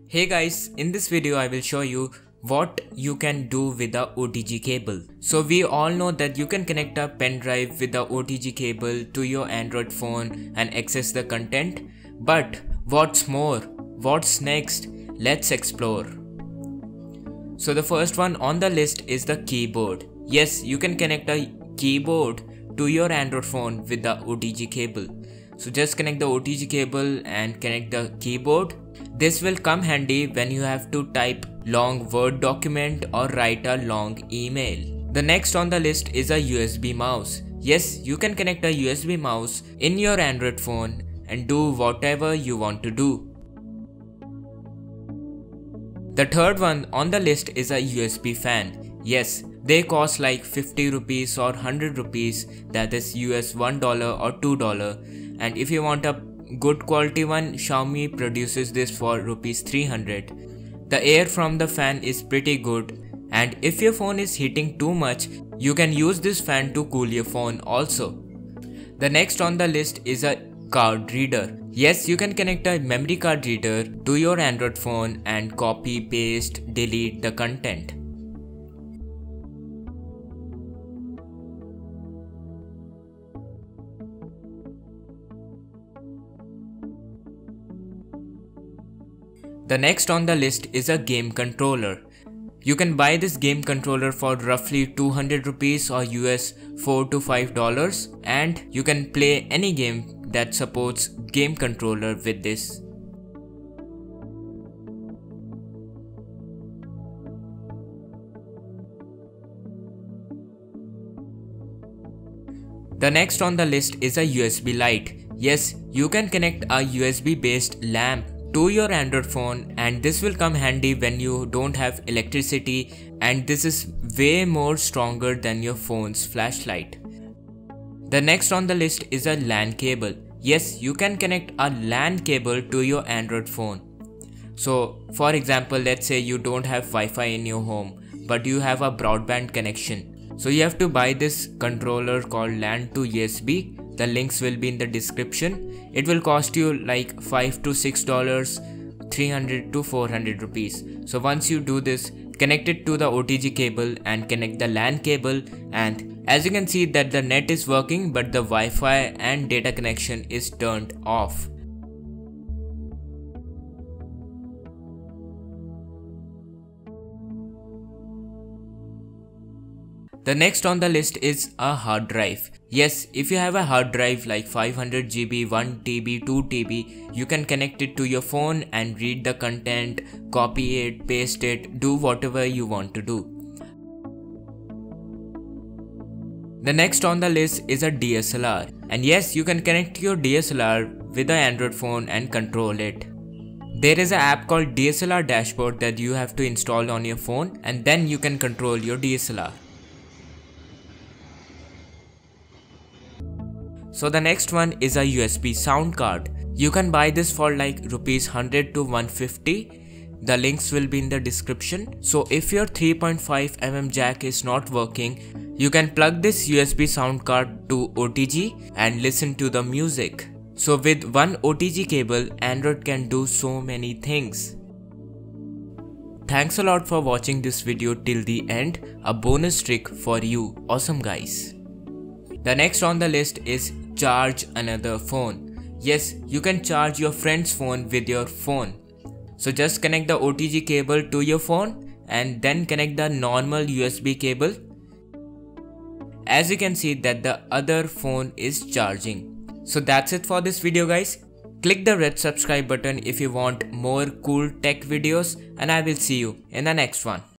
Hey guys, in this video I will show you what you can do with the OTG cable. So we all know that you can connect a pen drive with the OTG cable to your Android phone and access the content. But what's more? What's next? Let's explore. So the first one on the list is the keyboard. Yes, you can connect a keyboard to your Android phone with the OTG cable. So just connect the OTG cable and connect the keyboard. This will come handy when you have to type long Word document or write a long email. The next on the list is a USB mouse. Yes, you can connect a USB mouse in your Android phone and do whatever you want to do. The third one on the list is a USB fan. Yes, they cost like 50 rupees or 100 rupees, that is US $1 or $2, and if you want a good quality one, Xiaomi produces this for rupees 300. The air from the fan is pretty good, and if your phone is heating too much, you can use this fan to cool your phone also. The next on the list is a card reader. Yes, you can connect a memory card reader to your Android phone and copy, paste, delete the content. The next on the list is a game controller. You can buy this game controller for roughly 200 rupees or US $4 to $5, and you can play any game that supports game controller with this. The next on the list is a USB light. Yes, you can connect a USB based lamp to your Android phone, and this will come handy when you don't have electricity, and this is way more stronger than your phone's flashlight. The next on the list is a LAN cable. Yes, you can connect a LAN cable to your Android phone. So for example, let's say you don't have Wi-Fi in your home but you have a broadband connection. So you have to buy this controller called LAN to USB. The links will be in the description. It will cost you like $5 to $6, 300 to 400 rupees. So once you do this, connect it to the OTG cable and connect the LAN cable, and as you can see that the net is working but the Wi-Fi and data connection is turned off. The next on the list is a hard drive. Yes, if you have a hard drive like 500 GB, 1 TB, 2 TB, you can connect it to your phone and read the content, copy it, paste it, do whatever you want to do. The next on the list is a DSLR. And yes, you can connect your DSLR with the Android phone and control it. There is an app called DSLR dashboard that you have to install on your phone, and then you can control your DSLR. So the next one is a USB Soundcard. You can buy this for like rupees 100 to 150. The links will be in the description. So if your 3.5mm jack is not working, you can plug this USB Soundcard to OTG and listen to the music. So with one OTG cable, Android can do so many things. Thanks a lot for watching this video till the end. A bonus trick for you. Awesome guys. The next on the list is charge another phone. Yes, you can charge your friend's phone with your phone. So just connect the OTG cable to your phone and then connect the normal USB cable. As you can see that the other phone is charging. So that's it for this video guys. Click the red subscribe button if you want more cool tech videos, and I will see you in the next one.